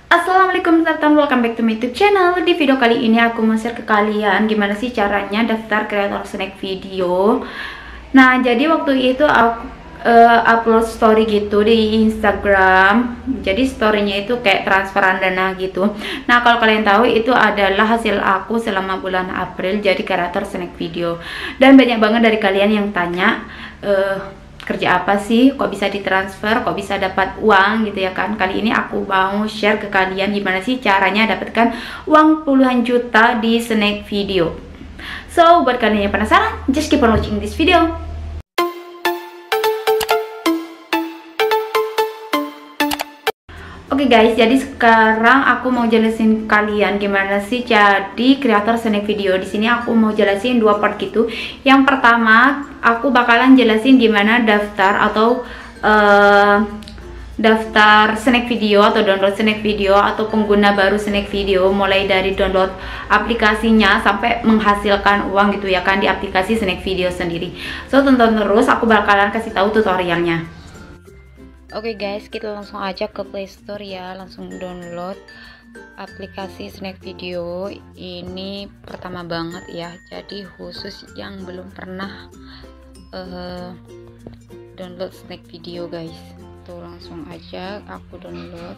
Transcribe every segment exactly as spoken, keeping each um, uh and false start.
Assalamualaikum teman-teman, welcome back to my YouTube channel. Di video kali ini aku mau share ke kalian gimana sih caranya daftar creator snack video. Nah, jadi waktu itu aku uh, upload story gitu di Instagram. Jadi storynya itu kayak transferan dana gitu. Nah, kalau kalian tahu itu adalah hasil aku selama bulan April jadi creator snack video. Dan banyak banget dari kalian yang tanya uh, kerja apa sih, kok bisa ditransfer, kok bisa dapat uang gitu ya kan. Kali ini aku mau share ke kalian gimana sih caranya dapatkan uang puluhan juta di snack video. So, buat kalian yang penasaran, just keep on watching this video. Oke okay guys, jadi sekarang aku mau jelasin kalian gimana sih jadi kreator snack video. Di sini aku mau jelasin dua part gitu. Yang pertama, aku bakalan jelasin gimana daftar atau uh, daftar snack video atau download snack video atau pengguna baru snack video, mulai dari download aplikasinya sampai menghasilkan uang gitu ya kan di aplikasi snack video sendiri. So, tonton terus, aku bakalan kasih tahu tutorialnya. Oke okay guys, kita langsung aja ke Play Store ya, langsung download aplikasi snack video. Ini pertama banget ya, jadi khusus yang belum pernah uh, download snack video guys. Tuh langsung aja aku download.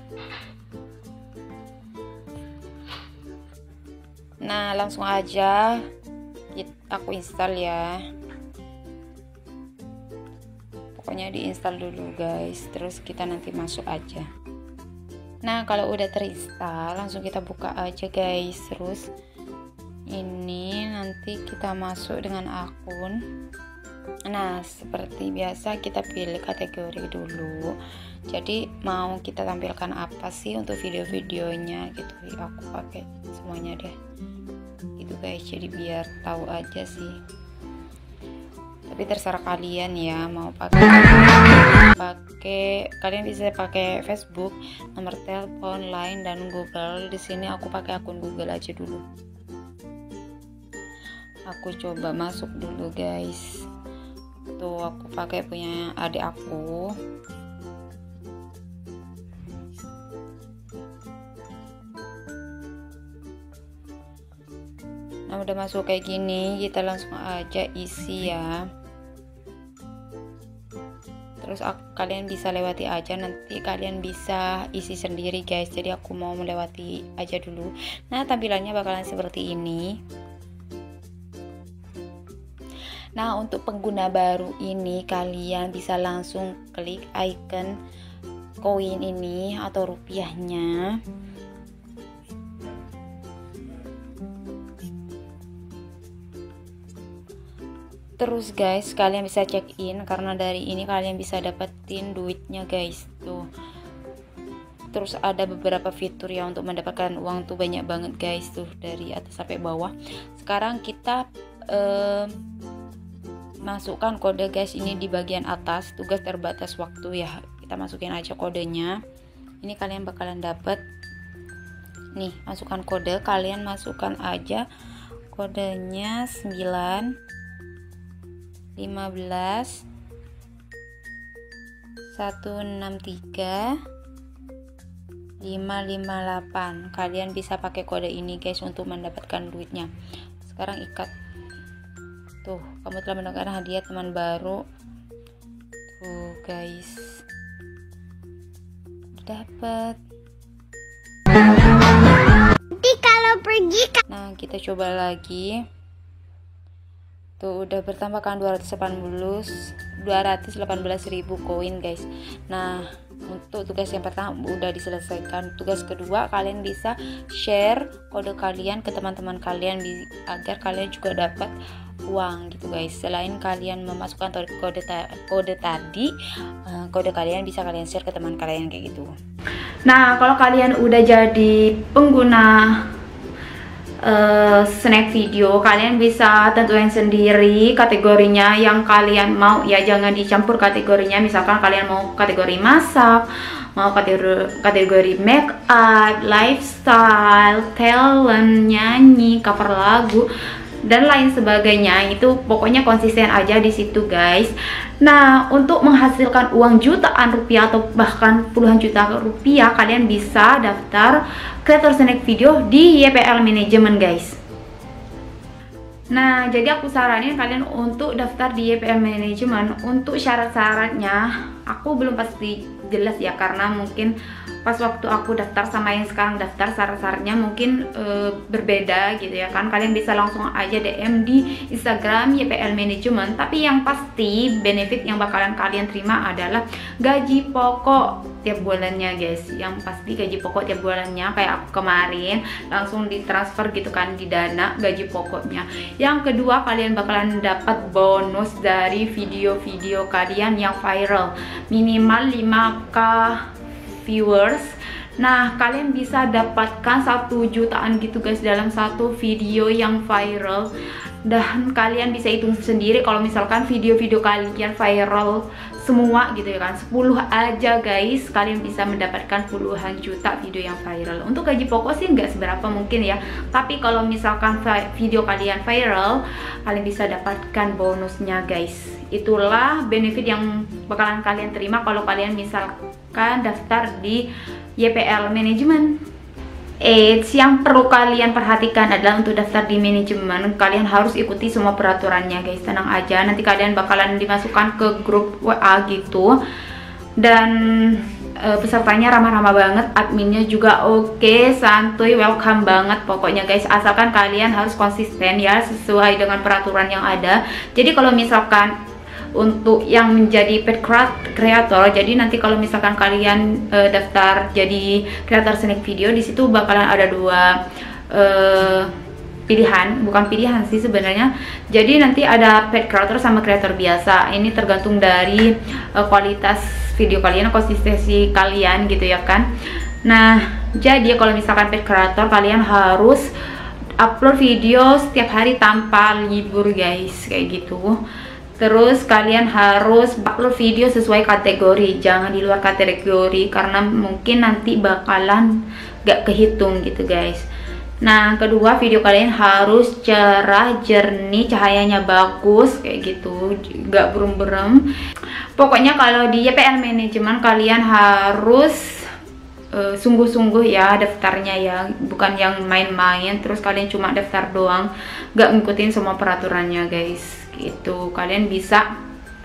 Nah, langsung aja aku install ya. Pokoknya diinstal dulu guys, terus kita nanti masuk aja. Nah, kalau udah terinstall langsung kita buka aja guys. Terus ini nanti kita masuk dengan akun. Nah, seperti biasa kita pilih kategori dulu. Jadi mau kita tampilkan apa sih untuk video-videonya gitu. Aku pakai semuanya deh gitu guys, jadi biar tahu aja sih. Tapi terserah kalian ya, mau pakai pakai kalian bisa pakai Facebook, nomor telepon, Line, dan Google. Di sini aku pakai akun Google aja dulu. Aku coba masuk dulu guys. Tuh aku pakai punya adik aku. Nah, udah masuk kayak gini, kita langsung aja isi ya. Terus aku, kalian bisa lewati aja, nanti kalian bisa isi sendiri guys. Jadi aku mau melewati aja dulu. Nah, tampilannya bakalan seperti ini. Nah, untuk pengguna baru ini kalian bisa langsung klik icon koin ini atau rupiahnya. Terus guys, kalian bisa check in karena dari ini kalian bisa dapetin duitnya guys. Tuh. Terus ada beberapa fitur ya untuk mendapatkan uang tuh, banyak banget guys tuh dari atas sampai bawah. Sekarang kita eh, masukkan kode guys, ini di bagian atas, tugas terbatas waktu ya. Kita masukin aja kodenya. Ini kalian bakalan dapet. Nih, masukkan kode, kalian masukkan aja kodenya sembilan lima belas satu enam tiga lima lima delapan. Kalian bisa pakai kode ini guys untuk mendapatkan duitnya. Sekarang ikat. Tuh, kamu telah mendapatkan hadiah teman baru. Tuh guys, dapat. Nanti kalau pergi. Nah, kita coba lagi. Tuh udah bertambah kan dua ratus delapan belas ribu koin guys. Nah, untuk tugas yang pertama udah diselesaikan. Tugas kedua, kalian bisa share kode kalian ke teman-teman kalian agar kalian juga dapat uang gitu guys. Selain kalian memasukkan kode kode tadi, kode kalian bisa kalian share ke teman kalian kayak gitu. Nah, kalau kalian udah jadi pengguna Uh, snack video, kalian bisa tentuin sendiri kategorinya yang kalian mau ya, jangan dicampur kategorinya. Misalkan kalian mau kategori masak, mau kategori kategori make up, lifestyle, talent, nyanyi, cover lagu. dan lain sebagainya. Itu pokoknya konsisten aja di situ guys. Nah, untuk menghasilkan uang jutaan rupiah atau bahkan puluhan juta rupiah, kalian bisa daftar Creator Snack Video di Y P L Management guys. Nah, jadi aku saranin kalian untuk daftar di Y P L Management. Untuk syarat-syaratnya aku belum pasti jelas ya, karena mungkin pas waktu aku daftar sama yang sekarang daftar syarat-syaratnya mungkin e, berbeda gitu ya kan. Kalian bisa langsung aja D M di Instagram Y P L Management. Tapi yang pasti benefit yang bakalan kalian terima adalah gaji pokok tiap bulannya guys. Yang pasti gaji pokok tiap bulannya, kayak aku kemarin langsung ditransfer gitu kan di Dana gaji pokoknya. Yang kedua, kalian bakalan dapat bonus dari video-video kalian yang viral, minimal lima k viewers. Nah, kalian bisa dapatkan satu jutaan gitu guys dalam satu video yang viral. Dan kalian bisa hitung sendiri kalau misalkan video-video kalian viral semua gitu ya kan, sepuluh aja guys, kalian bisa mendapatkan puluhan juta video yang viral. Untuk gaji pokok sih nggak seberapa mungkin ya, tapi kalau misalkan video kalian viral, kalian bisa dapatkan bonusnya guys. Itulah benefit yang bakalan kalian terima kalau kalian misalkan daftar di Y P L Management. Eits, yang perlu kalian perhatikan adalah untuk daftar di manajemen, kalian harus ikuti semua peraturannya guys. Tenang aja, nanti kalian bakalan dimasukkan ke grup W A gitu. Dan e, pesertanya ramah-ramah banget, adminnya juga oke, santuy, welcome banget pokoknya guys. Asalkan kalian harus konsisten ya, sesuai dengan peraturan yang ada. Jadi kalau misalkan untuk yang menjadi paid creator, jadi nanti kalau misalkan kalian uh, daftar jadi creator snack video, di situ bakalan ada dua uh, pilihan, bukan pilihan sih sebenarnya. Jadi nanti ada paid creator sama creator biasa. Ini tergantung dari uh, kualitas video kalian, konsistensi kalian gitu ya kan. Nah, jadi kalau misalkan paid creator, kalian harus upload video setiap hari tanpa libur guys, kayak gitu. Terus kalian harus upload video sesuai kategori, jangan di luar kategori karena mungkin nanti bakalan gak kehitung gitu guys. Nah, kedua, video kalian harus cerah, jernih, cahayanya bagus kayak gitu, gak buram-buram. Pokoknya kalau di Y P L Management kalian harus sungguh-sungguh uh, ya daftarnya ya, bukan yang main-main terus kalian cuma daftar doang, gak ngikutin semua peraturannya guys. Itu kalian bisa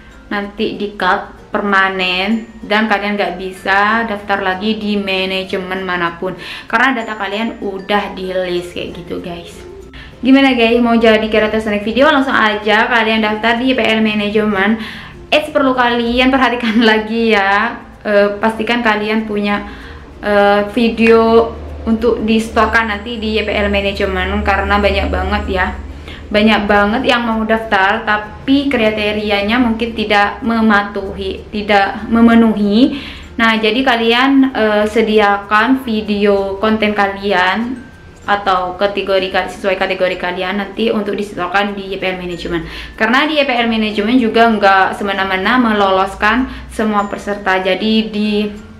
nanti di cut permanen dan kalian nggak bisa daftar lagi di manajemen manapun karena data kalian udah di list kayak gitu guys. Gimana guys, mau jadi creator snack video? Langsung aja kalian daftar di Y P L Management. Eits, perlu kalian perhatikan lagi ya, e, pastikan kalian punya e, video untuk di storekan nanti di Y P L Management karena banyak banget ya, banyak banget yang mau daftar tapi kriterianya mungkin tidak mematuhi, tidak memenuhi. Nah, jadi kalian uh, sediakan video konten kalian atau kategori sesuai kategori kalian nanti untuk disetorkan di Y P L Management. Karena di Y P L Management juga nggak semena-mena meloloskan semua peserta, jadi di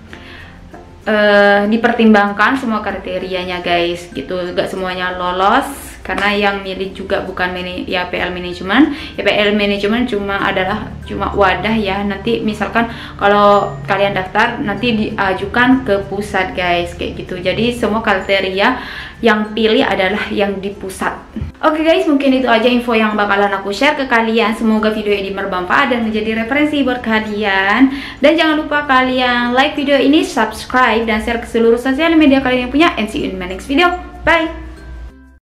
uh, dipertimbangkan semua kriterianya guys gitu, nggak semuanya lolos. Karena yang milih juga bukan Y P L Management. Y P L Management cuma adalah cuma wadah ya. Nanti misalkan kalau kalian daftar nanti diajukan ke pusat guys, kayak gitu. Jadi semua kriteria yang pilih adalah yang di pusat. Oke guys, mungkin itu aja info yang bakalan aku share ke kalian. Semoga video ini bermanfaat dan menjadi referensi buat kalian. Dan jangan lupa kalian like video ini, subscribe, dan share ke seluruh sosial media kalian yang punya. And see you in my next video. Bye!